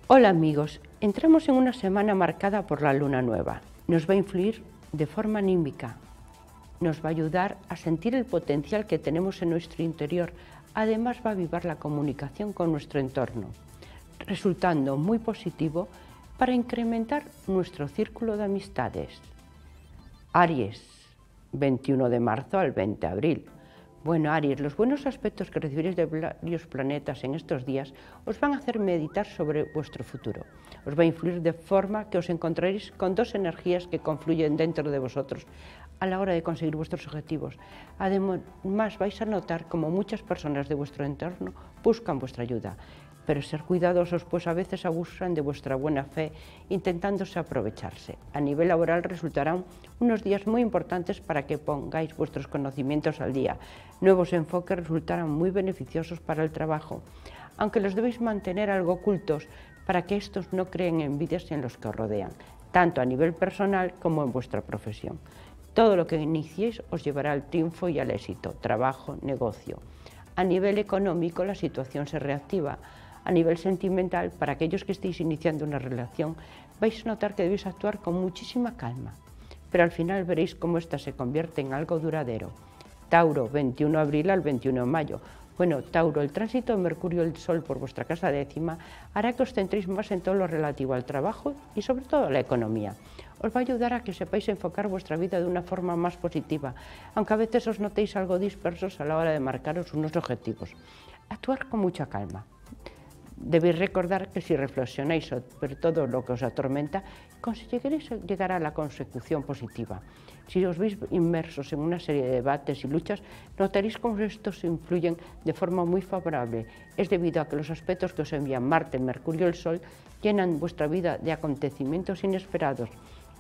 Hola amigos, entramos en una semana marcada por la luna nueva. Nos va a influir de forma anímica, nos va a ayudar a sentir el potencial que tenemos en nuestro interior. Además va a avivar la comunicación con nuestro entorno, resultando muy positivo para incrementar nuestro círculo de amistades. Aries, 21 de marzo al 20 de abril. Bueno, Aries, los buenos aspectos que recibiréis de varios planetas en estos días os van a hacer meditar sobre vuestro futuro. Os va a influir de forma que os encontraréis con dos energías que confluyen dentro de vosotros a la hora de conseguir vuestros objetivos. Además, vais a notar como muchas personas de vuestro entorno buscan vuestra ayuda. Pero ser cuidadosos, pues a veces abusan de vuestra buena fe, intentándose aprovecharse. A nivel laboral resultarán unos días muy importantes para que pongáis vuestros conocimientos al día. Nuevos enfoques resultarán muy beneficiosos para el trabajo, aunque los debéis mantener algo ocultos para que estos no creen envidias en los que os rodean, tanto a nivel personal como en vuestra profesión. Todo lo que iniciéis os llevará al triunfo y al éxito, trabajo, negocio. A nivel económico la situación se reactiva. A nivel sentimental, para aquellos que estéis iniciando una relación, vais a notar que debéis actuar con muchísima calma, pero al final veréis cómo ésta se convierte en algo duradero. Tauro, 21 de abril al 21 de mayo. Bueno, Tauro, el tránsito de Mercurio y el Sol por vuestra casa décima hará que os centréis más en todo lo relativo al trabajo y sobre todo a la economía. Os va a ayudar a que sepáis enfocar vuestra vida de una forma más positiva, aunque a veces os notéis algo dispersos a la hora de marcaros unos objetivos. Actuar con mucha calma. Debéis recordar que si reflexionáis sobre todo lo que os atormenta, conseguiréis llegar a la consecución positiva. Si os veis inmersos en una serie de debates y luchas, notaréis cómo estos influyen de forma muy favorable. Es debido a que los aspectos que os envían Marte, Mercurio y el Sol llenan vuestra vida de acontecimientos inesperados.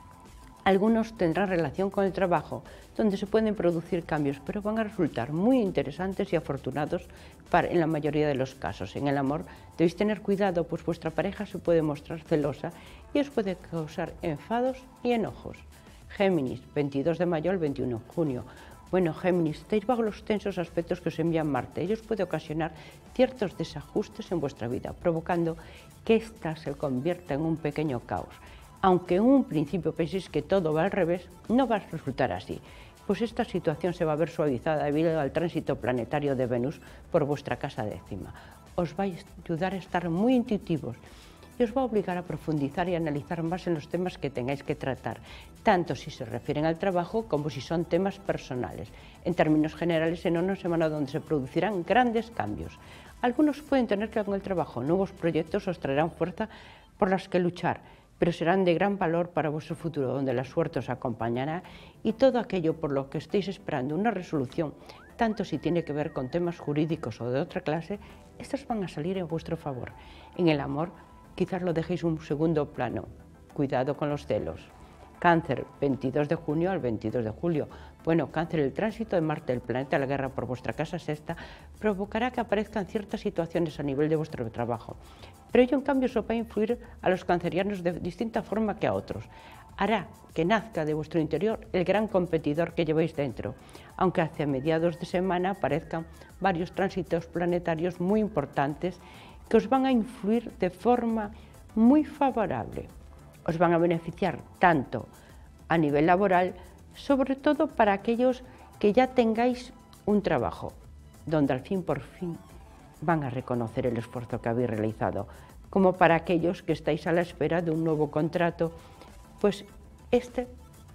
Algunos tendrán relación con el trabajo, donde se pueden producir cambios, pero van a resultar muy interesantes y afortunados en la mayoría de los casos. En el amor debéis tener cuidado, pues vuestra pareja se puede mostrar celosa y os puede causar enfados y enojos. Géminis, 22 de mayo al 21 de junio. Bueno, Géminis, estáis bajo los tensos aspectos que os envían Marte. Ellos pueden ocasionar ciertos desajustes en vuestra vida, provocando que ésta se convierta en un pequeño caos. Aunque en un principio penséis que todo va al revés, no va a resultar así, pues esta situación se va a ver suavizada debido al tránsito planetario de Venus por vuestra casa décima. Os va a ayudar a estar muy intuitivos y os va a obligar a profundizar y analizar más en los temas que tengáis que tratar, tanto si se refieren al trabajo como si son temas personales. En términos generales, en una semana donde se producirán grandes cambios. Algunos pueden tener que ver con el trabajo, nuevos proyectos os traerán fuerza por las que luchar, pero serán de gran valor para vuestro futuro, donde la suerte os acompañará y todo aquello por lo que estéis esperando una resolución, tanto si tiene que ver con temas jurídicos o de otra clase, estos van a salir en vuestro favor. En el amor, quizás lo dejéis un segundo plano. Cuidado con los celos. Cáncer, 22 de junio al 22 de julio. Bueno, Cáncer, el tránsito de Marte, el planeta de la guerra por vuestra casa sexta, provocará que aparezcan ciertas situaciones a nivel de vuestro trabajo. Pero ello en cambio os va a influir a los cancerianos de distinta forma que a otros. Hará que nazca de vuestro interior el gran competidor que lleváis dentro, aunque hacia mediados de semana aparezcan varios tránsitos planetarios muy importantes que os van a influir de forma muy favorable. Os van a beneficiar tanto a nivel laboral, sobre todo para aquellos que ya tengáis un trabajo, donde al fin por fin van a reconocer el esfuerzo que habéis realizado, como para aquellos que estáis a la espera de un nuevo contrato, pues este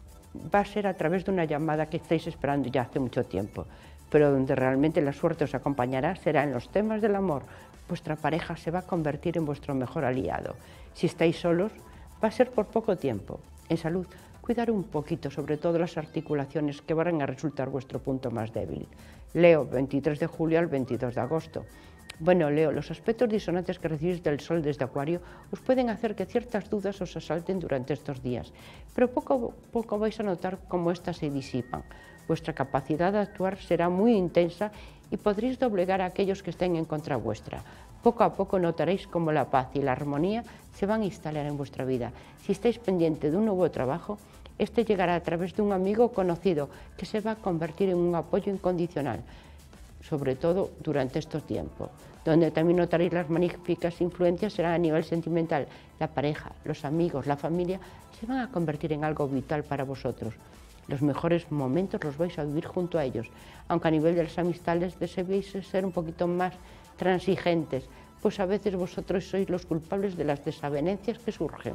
va a ser a través de una llamada que estáis esperando ya hace mucho tiempo, pero donde realmente la suerte os acompañará será en los temas del amor. Vuestra pareja se va a convertir en vuestro mejor aliado. Si estáis solos, va a ser por poco tiempo. En salud, cuidar un poquito, sobre todo las articulaciones que van a resultar vuestro punto más débil. Leo, 23 de julio al 22 de agosto. Bueno, Leo, los aspectos disonantes que recibís del Sol desde Acuario os pueden hacer que ciertas dudas os asalten durante estos días, pero poco a poco vais a notar cómo éstas se disipan. Vuestra capacidad de actuar será muy intensa y podréis doblegar a aquellos que estén en contra vuestra. Poco a poco notaréis cómo la paz y la armonía se van a instalar en vuestra vida. Si estáis pendiente de un nuevo trabajo, este llegará a través de un amigo conocido que se va a convertir en un apoyo incondicional. sobre todo durante estos tiempos. Donde también notaréis las magníficas influencias será a nivel sentimental. La pareja, los amigos, la familia se van a convertir en algo vital para vosotros. Los mejores momentos los vais a vivir junto a ellos, aunque a nivel de las amistades deseéis ser un poquito más transigentes, pues a veces vosotros sois los culpables de las desavenencias que surgen.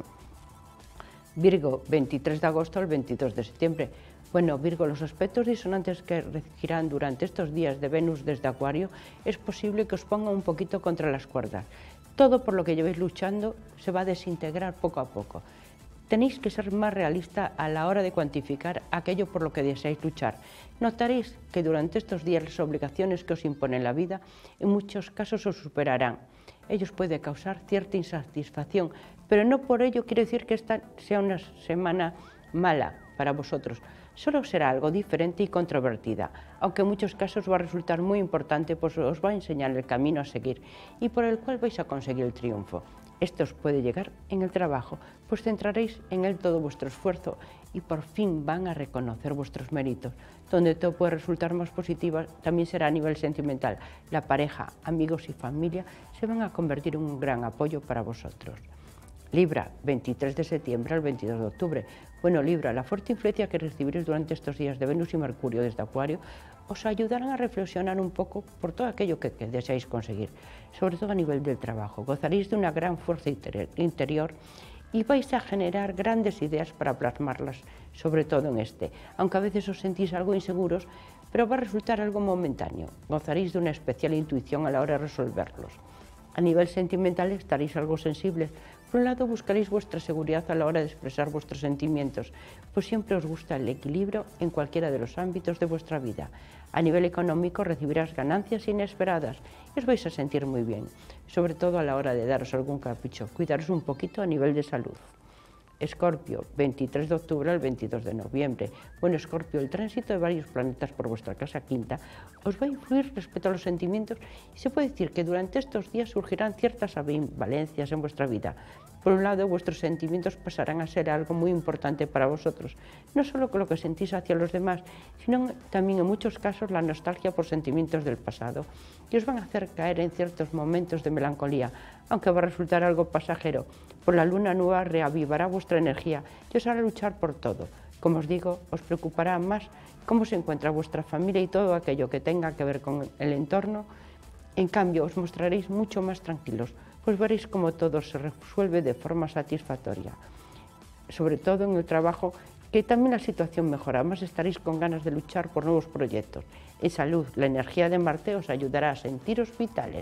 Virgo, 23 de agosto al 22 de septiembre. Bueno, Virgo, los aspectos disonantes que regirán durante estos días de Venus desde Acuario es posible que os pongan un poquito contra las cuerdas. Todo por lo que llevéis luchando se va a desintegrar poco a poco. Tenéis que ser más realista a la hora de cuantificar aquello por lo que deseáis luchar. Notaréis que durante estos días las obligaciones que os impone la vida en muchos casos os superarán. Ellos pueden causar cierta insatisfacción, pero no por ello quiere decir que esta sea una semana mala para vosotros. Solo será algo diferente y controvertida, aunque en muchos casos va a resultar muy importante, pues os va a enseñar el camino a seguir y por el cual vais a conseguir el triunfo. Esto os puede llegar en el trabajo, pues centraréis en él todo vuestro esfuerzo y por fin van a reconocer vuestros méritos. Donde todo puede resultar más positiva también será a nivel sentimental. La pareja, amigos y familia se van a convertir en un gran apoyo para vosotros. Libra, 23 de septiembre al 22 de octubre. Bueno, Libra, la fuerte influencia que recibiréis durante estos días de Venus y Mercurio desde Acuario os ayudarán a reflexionar un poco por todo aquello que deseáis conseguir, sobre todo a nivel del trabajo. Gozaréis de una gran fuerza interior y vais a generar grandes ideas para plasmarlas, sobre todo en este. Aunque a veces os sentís algo inseguros, pero va a resultar algo momentáneo. Gozaréis de una especial intuición a la hora de resolverlos. A nivel sentimental estaréis algo sensibles. Por un lado buscaréis vuestra seguridad a la hora de expresar vuestros sentimientos, pues siempre os gusta el equilibrio en cualquiera de los ámbitos de vuestra vida. A nivel económico recibirás ganancias inesperadas y os vais a sentir muy bien, sobre todo a la hora de daros algún capricho. Cuidaros un poquito a nivel de salud. Escorpio, 23 de octubre al 22 de noviembre. Bueno, Escorpio, el tránsito de varios planetas por vuestra casa quinta os va a influir respecto a los sentimientos y se puede decir que durante estos días surgirán ciertas ambivalencias en vuestra vida. Por un lado, vuestros sentimientos pasarán a ser algo muy importante para vosotros, no solo con lo que sentís hacia los demás, sino también en muchos casos la nostalgia por sentimientos del pasado, que os van a hacer caer en ciertos momentos de melancolía, aunque va a resultar algo pasajero. Por la luna nueva reavivará vuestra energía y os hará luchar por todo. Como os digo, os preocupará más cómo se encuentra vuestra familia y todo aquello que tenga que ver con el entorno. En cambio, os mostraréis mucho más tranquilos, pues veréis cómo todo se resuelve de forma satisfactoria. Sobre todo en el trabajo, que también la situación mejora, más estaréis con ganas de luchar por nuevos proyectos. En salud, la energía de Marte os ayudará a sentiros vitales.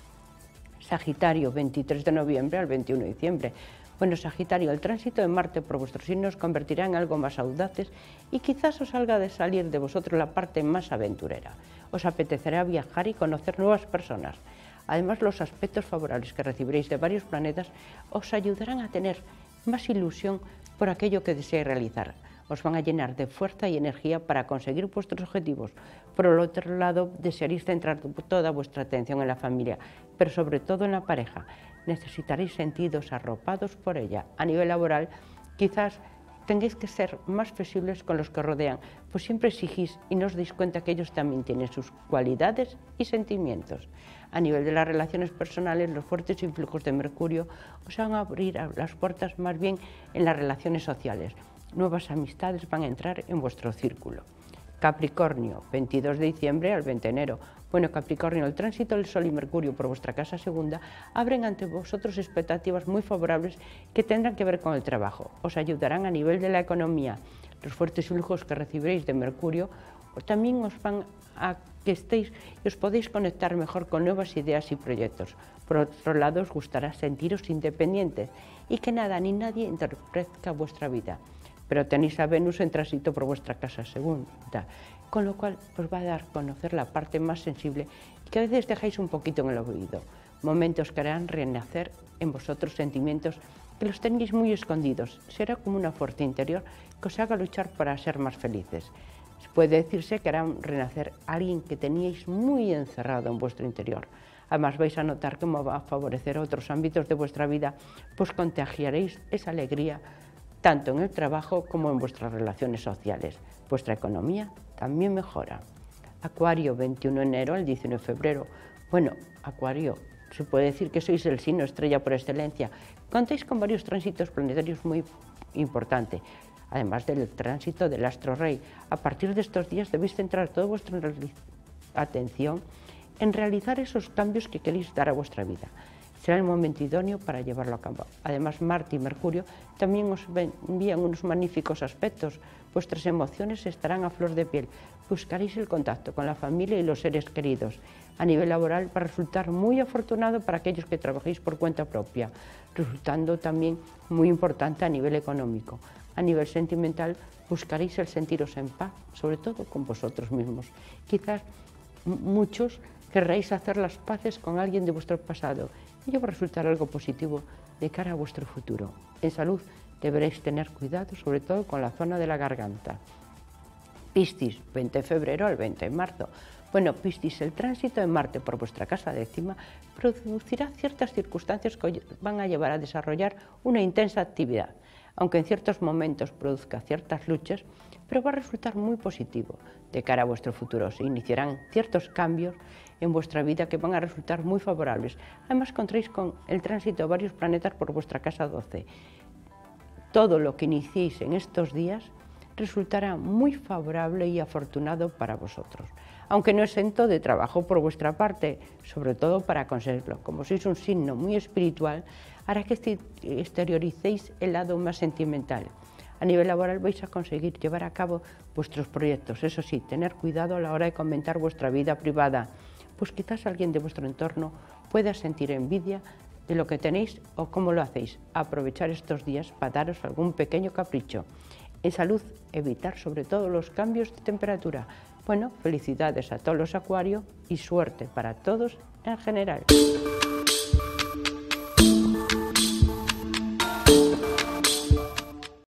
Sagitario, 23 de noviembre al 21 de diciembre. Bueno, Sagitario, el tránsito de Marte por vuestros signos os convertirá en algo más audaces y quizás os salga de salir de vosotros la parte más aventurera. Os apetecerá viajar y conocer nuevas personas. Además, los aspectos favorables que recibiréis de varios planetas os ayudarán a tener más ilusión por aquello que deseáis realizar. Os van a llenar de fuerza y energía para conseguir vuestros objetivos. Por el otro lado, desearéis centrar toda vuestra atención en la familia, pero sobre todo en la pareja. Necesitaréis sentiros arropados por ella. A nivel laboral, quizás tengáis que ser más flexibles con los que rodean, pues siempre exigís y no os dais cuenta que ellos también tienen sus cualidades y sentimientos. A nivel de las relaciones personales, los fuertes influjos de Mercurio os van a abrir las puertas más bien en las relaciones sociales. Nuevas amistades van a entrar en vuestro círculo. Capricornio, 22 de diciembre al 20 de enero. Bueno, Capricornio, el tránsito del Sol y Mercurio por vuestra casa segunda abren ante vosotros expectativas muy favorables que tendrán que ver con el trabajo. Os ayudarán a nivel de la economía. Los fuertes flujos que recibiréis de Mercurio también os van a que estéis y os podéis conectar mejor con nuevas ideas y proyectos. Por otro lado, os gustará sentiros independientes y que nada ni nadie interprete vuestra vida. Pero tenéis a Venus en tránsito por vuestra casa segunda, con lo cual os va a dar a conocer la parte más sensible y que a veces dejáis un poquito en el oído. Momentos que harán renacer en vosotros sentimientos que los tenéis muy escondidos. Será como una fuerza interior que os haga luchar para ser más felices. Puede decirse que harán renacer a alguien que teníais muy encerrado en vuestro interior. Además vais a notar cómo va a favorecer otros ámbitos de vuestra vida, pues contagiaréis esa alegría tanto en el trabajo como en vuestras relaciones sociales. Vuestra economía también mejora. Acuario, 21 de enero al 19 de febrero. Bueno, Acuario, se puede decir que sois el signo estrella por excelencia. Contáis con varios tránsitos planetarios muy importantes, además del tránsito del astro rey. A partir de estos días debéis centrar toda vuestra atención en realizar esos cambios que queréis dar a vuestra vida. Será el momento idóneo para llevarlo a cabo. Además, Marte y Mercurio también os envían unos magníficos aspectos. Vuestras emociones estarán a flor de piel. Buscaréis el contacto con la familia y los seres queridos. A nivel laboral va a resultar muy afortunado para aquellos que trabajéis por cuenta propia, resultando también muy importante a nivel económico. A nivel sentimental buscaréis el sentiros en paz, sobre todo con vosotros mismos. Quizás muchos querréis hacer las paces con alguien de vuestro pasado. Ello va a resultar algo positivo de cara a vuestro futuro. En salud deberéis tener cuidado, sobre todo con la zona de la garganta. Piscis, 20 de febrero al 20 de marzo. Bueno, Piscis, el tránsito de Marte por vuestra casa décima producirá ciertas circunstancias que os van a llevar a desarrollar una intensa actividad. Aunque en ciertos momentos produzca ciertas luchas, pero va a resultar muy positivo de cara a vuestro futuro. Se iniciarán ciertos cambios en vuestra vida que van a resultar muy favorables. Además, contaréis con el tránsito de varios planetas por vuestra casa 12. Todo lo que iniciéis en estos días resultará muy favorable y afortunado para vosotros, aunque no exento de trabajo por vuestra parte, sobre todo para conseguirlo. Como sois un signo muy espiritual, hará que exterioricéis el lado más sentimental. A nivel laboral vais a conseguir llevar a cabo vuestros proyectos, eso sí, tener cuidado a la hora de comentar vuestra vida privada, pues quizás alguien de vuestro entorno pueda sentir envidia de lo que tenéis o cómo lo hacéis. Aprovechar estos días para daros algún pequeño capricho. En salud, evitar sobre todo los cambios de temperatura. Bueno, felicidades a todos los acuarios y suerte para todos en general.